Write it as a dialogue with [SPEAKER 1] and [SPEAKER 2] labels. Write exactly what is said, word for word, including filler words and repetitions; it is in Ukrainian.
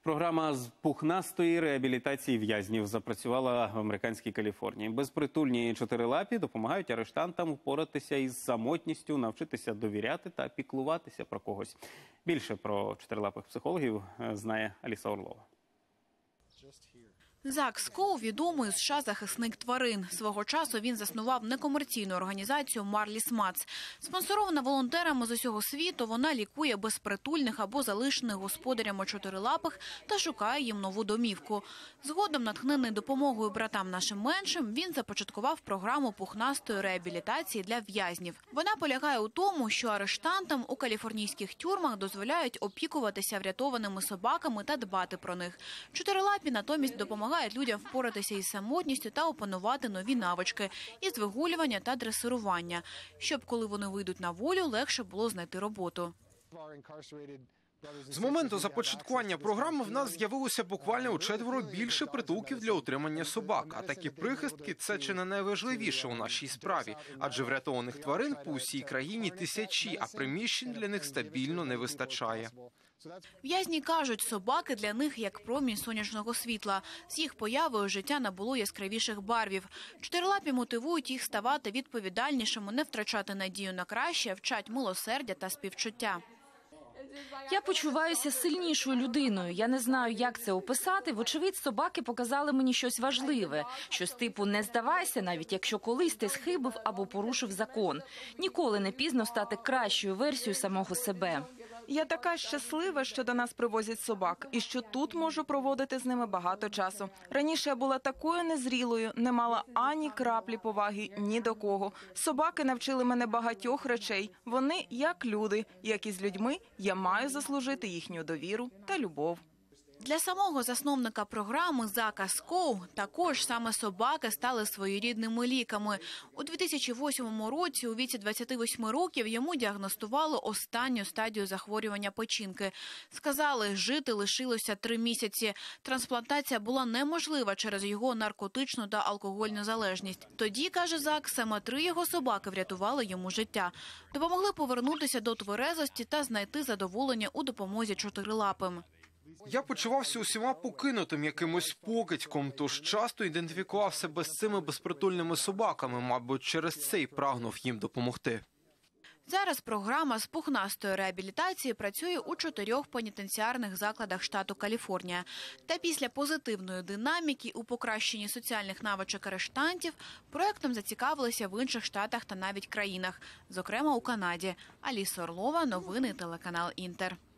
[SPEAKER 1] Програма з пухнастої реабілітації в'язнів запрацювала в американській Каліфорнії. Безпритульні чотирилапі допомагають арештантам впоратися із самотністю, навчитися довіряти та піклуватися про когось. Більше про чотирилапих психологів знає Аліса Орлова.
[SPEAKER 2] Зак Скоу – відомий у США захисник тварин. Свого часу він заснував некомерційну організацію «Марліс Мац». Спонсорована волонтерами з усього світу, вона лікує безпритульних або залишених господарями чотирилапих та шукає їм нову домівку. Згодом, натхнений допомогою братам нашим меншим, він започаткував програму пухнастої реабілітації для в'язнів. Вона полягає у тому, що арештантам у каліфорнійських тюрмах дозволяють опікуватися врятованими собаками та дбати про них. Чотирилапі натомість допомагають Допомагають людям впоратися із самотністю та опанувати нові навички із вигулювання та дресирування, щоб коли вони вийдуть на волю, легше було знайти роботу.
[SPEAKER 3] З моменту започаткування програми в нас з'явилося буквально у четверо більше притулків для утримання собак. А такі прихистки – це чи не найважливіше у нашій справі. Адже врятованих тварин по усій країні тисячі, а приміщень для них стабільно не вистачає.
[SPEAKER 2] В'язні кажуть, собаки для них як промінь сонячного світла. З їх появою життя набуло яскравіших барвів. Чотирилапі мотивують їх ставати відповідальнішими, не втрачати надію на краще, вчать милосердя та співчуття.
[SPEAKER 4] Я почуваюся сильнішою людиною. Я не знаю, як це описати. Вочевидь, собаки показали мені щось важливе. Щось типу «не здавайся, навіть якщо колись ти схибив або порушив закон». Ніколи не пізно стати кращою версією самого себе.
[SPEAKER 5] Я така щаслива, що до нас привозять собак, і що тут можу проводити з ними багато часу. Раніше я була такою незрілою, не мала ані краплі поваги ні до кого. Собаки навчили мене багатьох речей. Вони як люди, як і з людьми, я маю заслужити їхню довіру та любов.
[SPEAKER 2] Для самого засновника програми Зака Скоу також саме собаки стали своєрідними ліками. У дві тисячі восьмому році у віці двадцяти восьми років йому діагностували останню стадію захворювання печінки. Сказали, жити лишилося три місяці. Трансплантація була неможлива через його наркотичну та алкогольну залежність. Тоді, каже Зак, саме три його собаки врятували йому життя. Допомогли повернутися до тверезості та знайти задоволення у допомозі чотирилапим.
[SPEAKER 3] Я почувався усіма покинутим якимось покидьком, тож часто ідентифікував себе з цими безпритульними собаками, мабуть, через це й прагнув їм допомогти.
[SPEAKER 2] Зараз програма з пухнастої реабілітації працює у чотирьох пенітенціарних закладах штату Каліфорнія. Та після позитивної динаміки у покращенні соціальних навичок арештантів проектом зацікавилися в інших штатах та навіть країнах, зокрема у Канаді. Аліса Орлова, новини телеканал Інтер.